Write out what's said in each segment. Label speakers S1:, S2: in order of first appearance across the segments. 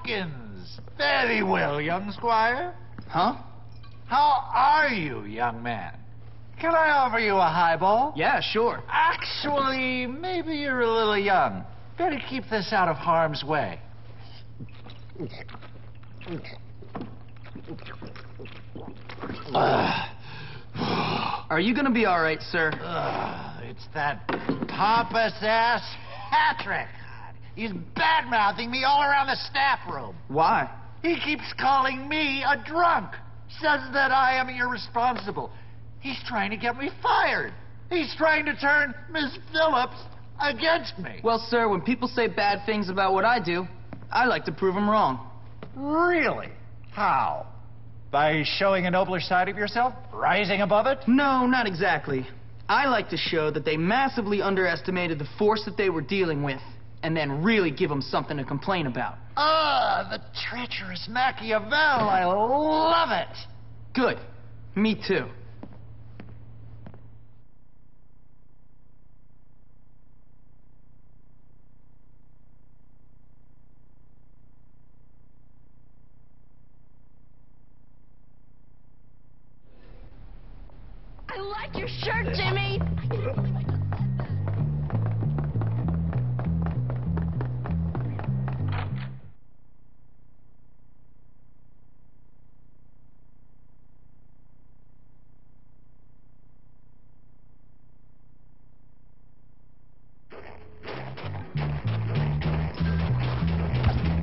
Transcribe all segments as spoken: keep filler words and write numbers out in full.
S1: Hopkins. Very well, young squire.
S2: Huh?
S1: How are you, young man? Can I offer you a highball?
S2: Yeah, sure.
S1: Actually, maybe you're a little young. Better keep this out of harm's way.
S2: Are you gonna be all right, sir?
S1: Ugh, it's that pompous-ass Patrick. He's bad-mouthing me all around the staff room.
S2: Why?
S1: He keeps calling me a drunk. Says that I am irresponsible. He's trying to get me fired. He's trying to turn Miss Phillips against me.
S2: Well, sir, when people say bad things about what I do, I like to prove them wrong.
S1: Really? How? By showing a nobler side of yourself? Rising above it?
S2: No, not exactly. I like to show that they massively underestimated the force that they were dealing with, and then really give them something to complain about.
S1: Ah, the treacherous Machiavel. I love it.
S2: Good. Me too.
S3: I like your shirt, Jimmy.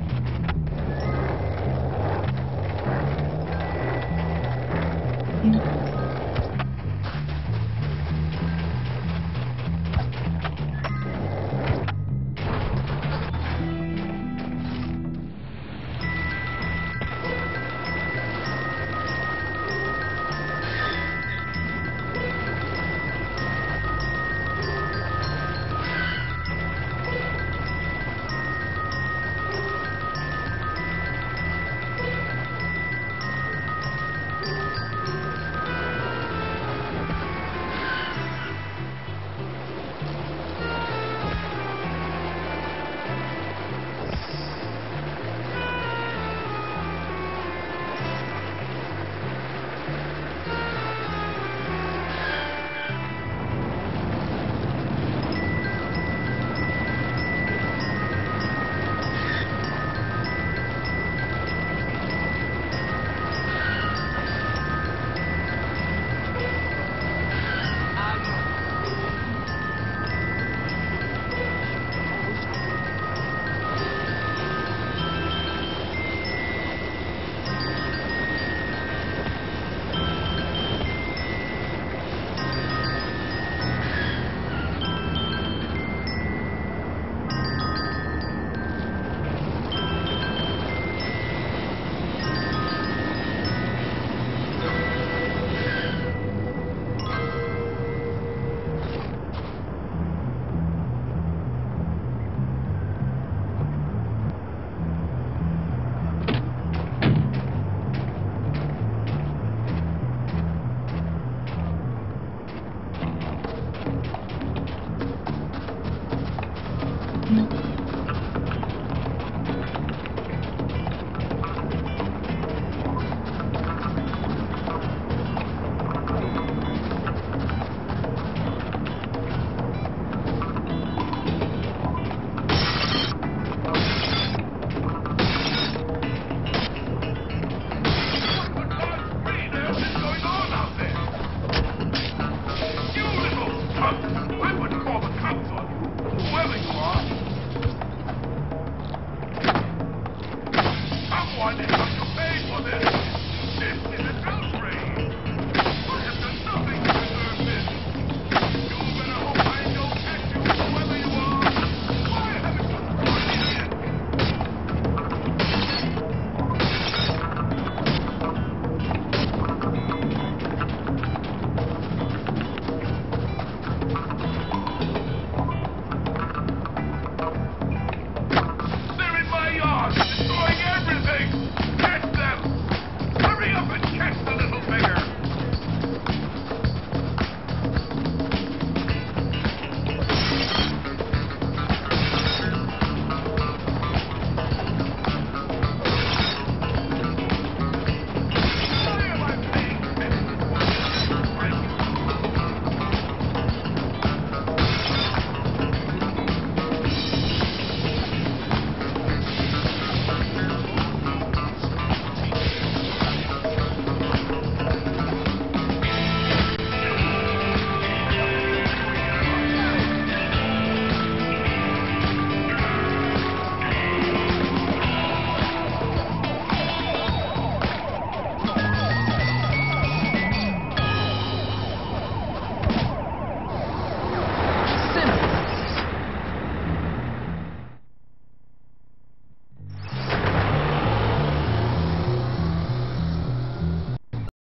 S4: Mm-hmm.